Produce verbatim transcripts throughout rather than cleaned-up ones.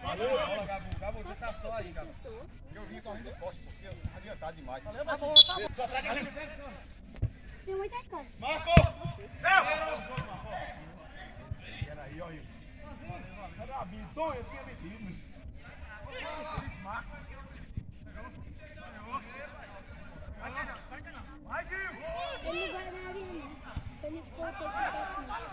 Valeu, Gabu. Gabu, você tá só aí, Gabu. Eu vim correndo forte, porque eu tô adiantado demais. Valeu, tá bom, tá bom. Tem muita coisa. Marco! Peraí, olha aí. Era a Binton, eu tinha metido. Eles marcam. Vai cá não, vai cá não. Vai, Gil! Ele não vai na área, não. Ele ficou aqui com sete minutos.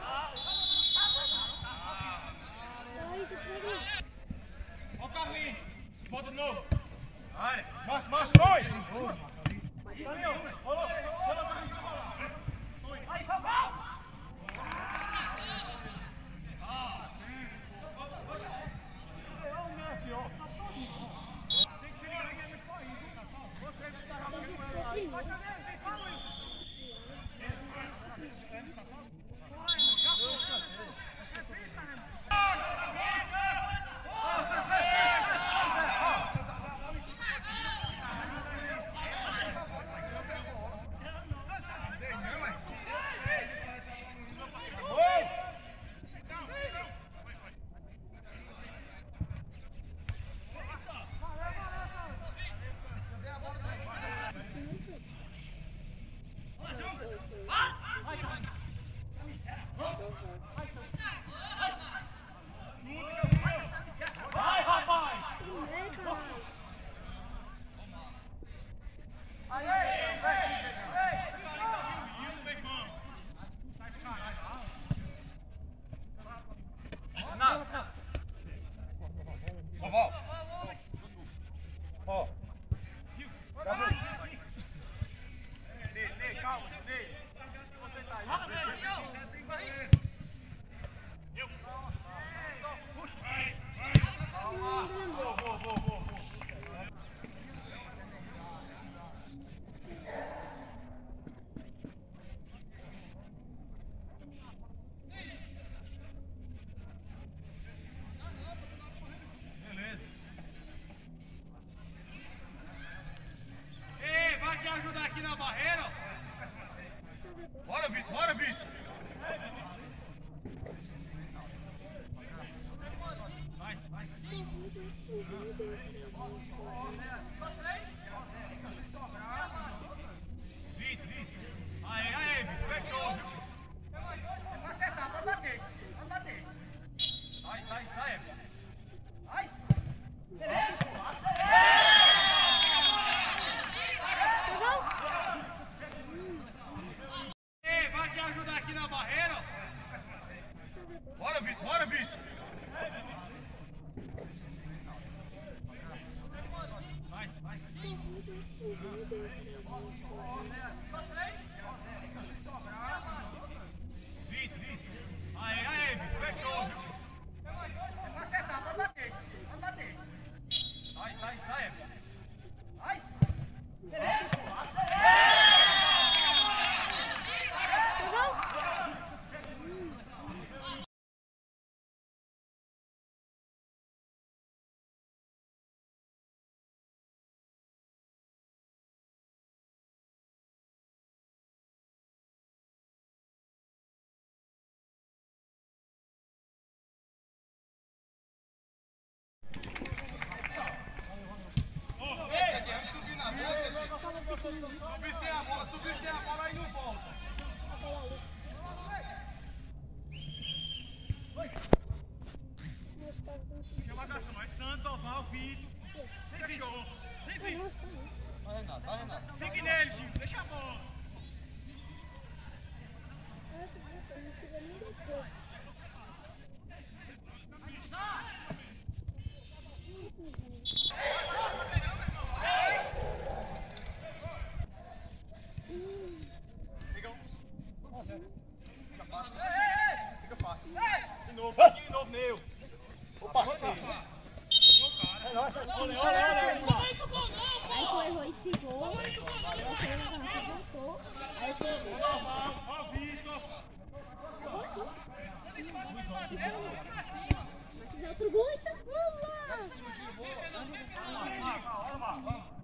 Só aí do programa. Ó o Carlinhos, volta de novo. Vai, Marco, Marco, vai! Vai, rolou, rolou, vai, vai! Ajudar aqui na barreira. Bora, Vitor, bora, Vitor. Vai, vai. Vitor, Vitor. Aí, aí, Vitor, fechou, viu? Vai acertar, pode bater, pode bater. Sai, sai, sai, Vitor. Vai. Beleza. Ajudar aqui na barreira. Bora, Vitor, bora, Vitor. Vai, vai. Vitor, Vitor. Aí, aí, Vitor, fechou, viu? Vai acertar, pode bater, pode bater. Sai, sai, sai, Vitor. Vai. Beleza. Subir sem a bola, subir sem a bola e não volta. Chama a garçom, é Sandoval, Vitor. Fechou. Vem, Vitor. Vai, Renato, vai, Renato. Fique nele, Gil, deixa a bola. Fica fácil. Fica fácil. De novo, aqui de novo, meu. Opa! Olha, olha, olha. Aí tu errou esse gol. Aí você levantou, voltou. Aí eu peguei. Ó, Vitor. Se quiser outro gol, então vamos lá. Olha lá, olha lá.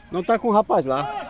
Não tá com o rapaz lá.